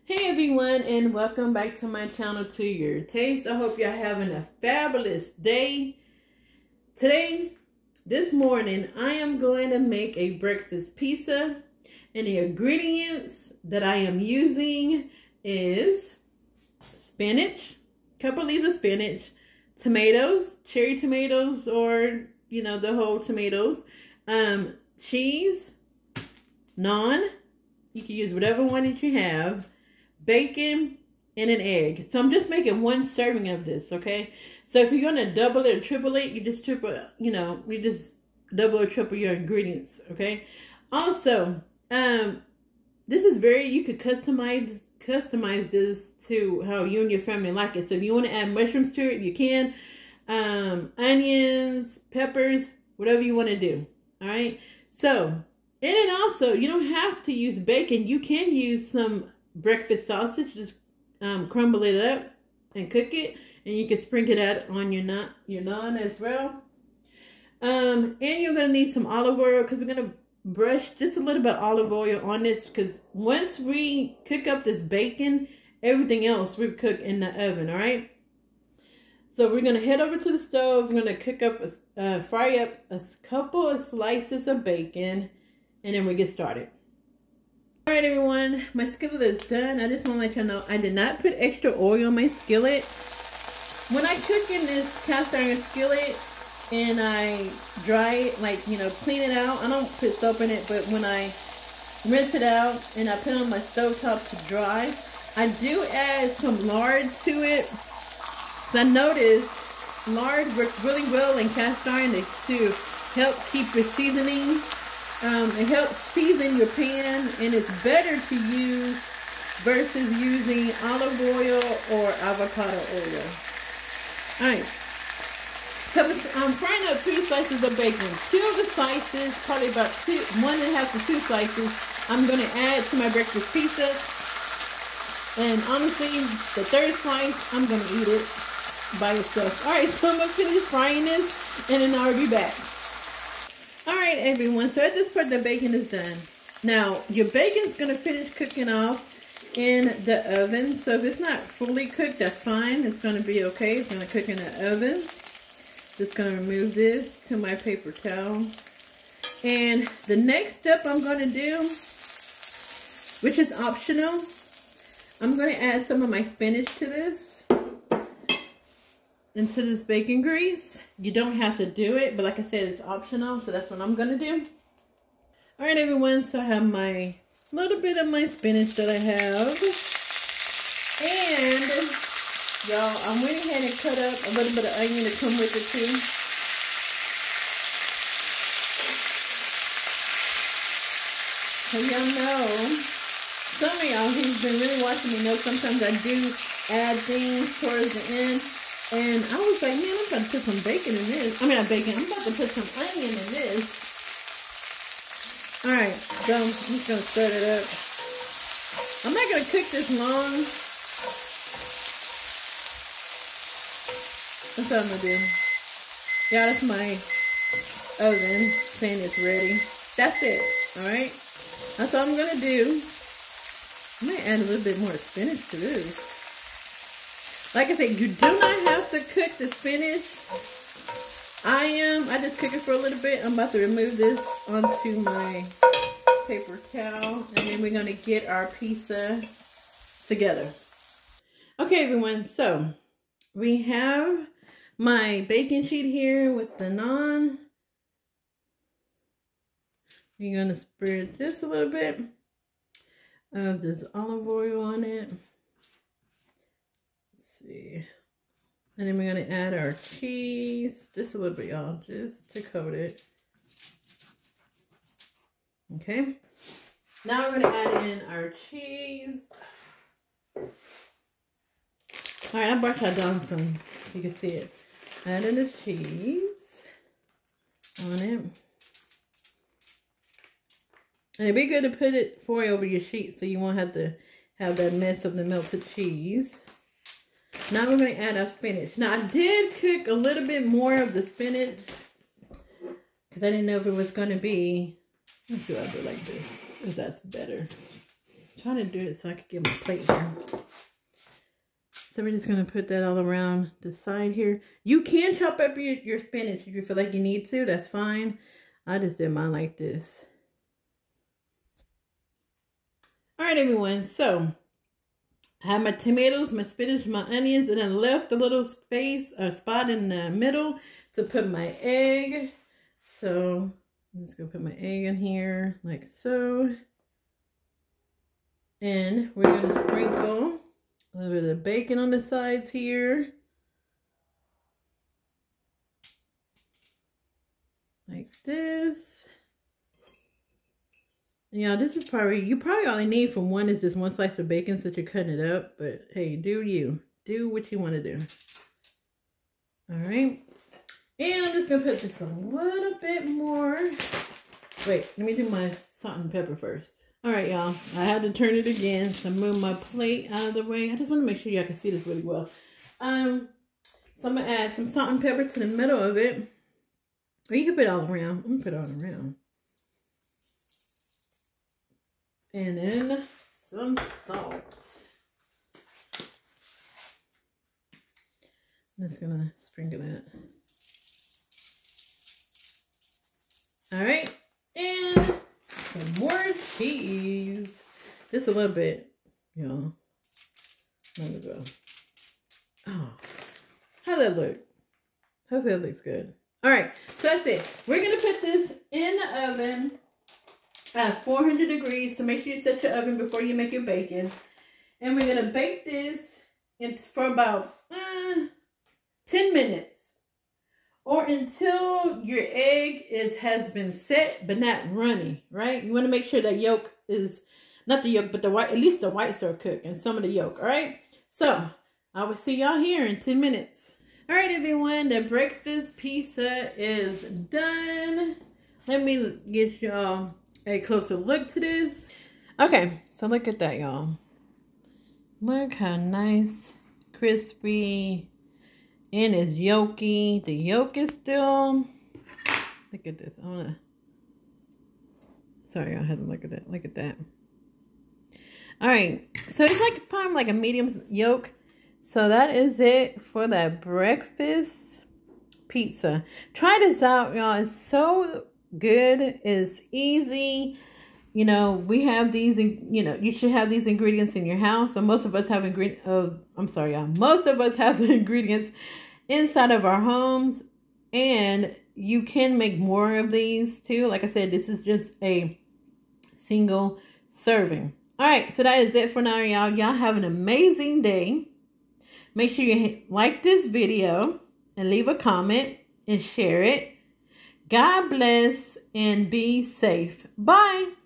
Hey everyone, and welcome back to my channel, To Your Taste. I hope y'all having a fabulous day. This morning, I am going to make a breakfast pizza, and the ingredients that I am using is spinach, a couple leaves of spinach, tomatoes, cherry tomatoes, or the whole tomatoes, cheese, naan. You can use whatever one that you have. Bacon, and an egg. So I'm just making one serving of this, okay? So if you're gonna double it or triple it, you just double or triple your ingredients, okay? Also, this is you could customize this to how you and your family like it. So if you want to add mushrooms to it, you can. Onions, peppers, whatever you want to do. All right. So, and then also, you don't have to use bacon. You can use some breakfast sausage. Just crumble it up and cook it, and you can sprinkle that on your naan as well. And you're gonna need some olive oil, because we're gonna brush just a little bit of olive oil on this, because once we cook up this bacon, everything else we cook in the oven. All right. So we're gonna head over to the stove. We're gonna fry up a couple of slices of bacon, and then we get started. Alright everyone, my skillet is done. I just want to let you know I did not put extra oil on my skillet. When I cook in this cast iron skillet and I dry it, clean it out, I don't put soap in it, but when I rinse it out and I put it on my stovetop to dry, I do add some lard to it. So I noticed lard works really well in cast iron to help keep your seasoning. It helps season your pan, and it's better to use versus using olive oil or avocado oil. Alright, so I'm frying up 3 slices of bacon. 2 of the slices, probably about 1.5 to 2 slices, I'm going to add to my breakfast pizza. And honestly, the 3rd slice, I'm going to eat it by itself. Alright, so I'm going to finish frying this, and then I'll be back. Alright everyone, so at this part the bacon is done. Now, your bacon's going to finish cooking off in the oven. So if it's not fully cooked, that's fine. It's going to be okay. It's going to cook in the oven. Just going to remove this to my paper towel. And the next step I'm going to do, which is optional, I'm going to add some of my spinach to this. Into this bacon grease. You don't have to do it, but like I said, it's optional, so that's what I'm gonna do. Alright everyone, so I have my little bit of my spinach that I have. And y'all, I went ahead and cut up a little bit of onion to come with it too. So y'all know, some of y'all who's been really watching me know sometimes I do add things towards the end. And I was like, man, I'm about to put some bacon in this. I mean, not bacon. I'm about to put some onion in this. Alright, so I'm just going to stir it up. I'm not going to cook this long. That's what I'm going to do. Yeah, that's my oven saying it's ready. That's it. Alright? That's all I'm going to do. I might add a little bit more spinach to this. Like I said, you do not have to cook the spinach. I just cook it for a little bit. I'm about to remove this onto my paper towel, and then we're going to get our pizza together. Okay, everyone, so we have my baking sheet here with the naan. We're going to spread just a little bit of this olive oil on it. And then we're going to add our cheese, just a little bit, y'all, just to coat it. Okay. Now we're going to add in our cheese. Alright, I brought y'all down some, you can see it. Add in the cheese on it. And it'd be good to put it foil over your sheet so you won't have to have that mess of the melted cheese. Now we're going to add our spinach. Now I did cook a little bit more of the spinach because I didn't know if it was going to be. Let's do it like this, because that's better. I'm trying to do it so I can get my plate here. So we're just going to put that all around the side here. You can chop up your spinach if you feel like you need to. That's fine. I just did mine like this. Alright everyone, so I have my tomatoes, my spinach, my onions, and then left a little space or spot in the middle to put my egg. So I'm just going to put my egg in here like so. And we're going to sprinkle a little bit of bacon on the sides here. Like this. And y'all, this is probably, you probably all you need from one is just one slice of bacon since you're cutting it up. But hey, do you. Do what you want to do. Alright. And I'm just going to put just a little bit more. Wait, let me do my salt and pepper first. Alright, y'all. I had to turn it again. So move my plate out of the way. I just want to make sure y'all can see this really well. So I'm going to add some salt and pepper to the middle of it. Or you can put it all around. I'm going to put it all around. And then some salt. I'm just going to sprinkle that. Alright. And some more cheese. Just a little bit, y'all. Let me go. Oh, how does that look? Hopefully it looks good. Alright, so that's it. We're going to put this in the oven at 400 degrees. So make sure you set your oven before you make your bacon. And we're going to bake this for about 10 minutes. Or until your egg has been set, but not runny, right? You want to make sure the yolk is, not the yolk, but the white, at least the whites are cooked and some of the yolk, all right? So, I will see y'all here in 10 minutes. All right, everyone, the breakfast pizza is done. Let me get y'all a closer look to this. Okay, so look at that, y'all. Look how nice, crispy, and it's yolky. The yolk is still, look at this. Sorry, I had to look at that. Look at that. All right, so it's like probably like a medium yolk. So that is it for that breakfast pizza. Try this out, y'all. It's so good. It's easy. You know, we have these, you know, you should have these ingredients in your house. So most of us have most of us have the ingredients inside of our homes. And you can make more of these too. Like I said, this is just a single serving. All right, so that is it for now, y'all. Y'all have an amazing day. Make sure you like this video and leave a comment and share it. God bless and be safe. Bye.